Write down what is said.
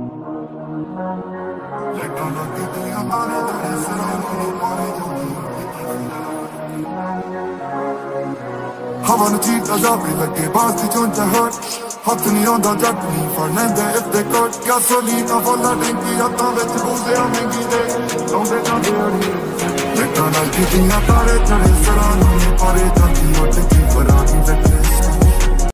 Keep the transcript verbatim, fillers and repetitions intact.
ਹਵਾ ਨੂੰ ਚੀਕ ਅਜ਼ਾਬੀ ਲੱਗੇ ਬਾਸ ਦੀ ਚੁੰਝ ਹਟ ਹੱਥ ਨਹੀਂ ਆਉਂਦਾ ਜੱਟ ਨਹੀਂ ਫੜ ਲੈਂਦੇ ਇਸ ਦੇ ਕੋਟ ਗੈਸੋਲੀਨਾ ਫੋਲਾ ਡੈਂਕੀ ਹੱਥਾਂ ਵਿੱਚ ਬੂਜ਼ਿਆਂ ਮਹਿੰਗੀ ਦੇ ਲਾਉਂਦੇ ਜਾਂਦੇ ਅੜੀ ਜੱਟਾਂ ਨਾਲ ਕੀਤੀਆਂ ਤਾਰੇ ਚੜੇ ਸਰਾਂ ਨੂੰ ਪਾਰੇ ਜਾਂਦੀ ਉੱਠ ਕੇ ਫਰਾਂ ਦੀ ਜੱਟੇ